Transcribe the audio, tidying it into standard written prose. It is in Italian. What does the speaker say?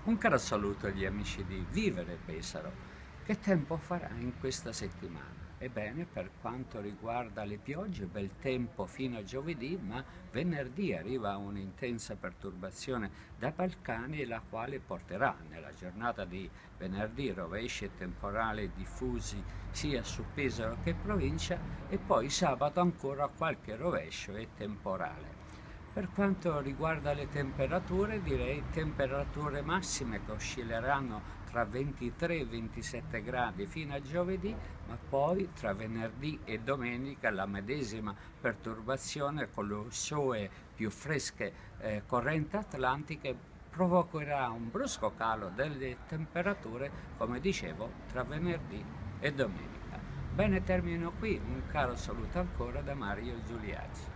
Un caro saluto agli amici di Vivere Pesaro. Che tempo farà in questa settimana? Ebbene, per quanto riguarda le piogge, bel tempo fino a giovedì, ma venerdì arriva un'intensa perturbazione dai Balcani, la quale porterà nella giornata di venerdì rovesci e temporali diffusi sia su Pesaro che provincia e poi sabato ancora qualche rovescio e temporale. Per quanto riguarda le temperature, direi temperature massime che oscilleranno tra 23 e 27 gradi fino a giovedì, ma poi tra venerdì e domenica la medesima perturbazione con le sue più fresche correnti atlantiche provocherà un brusco calo delle temperature, come dicevo, tra venerdì e domenica. Bene, termino qui. Un caro saluto ancora da Mario Giuliacci.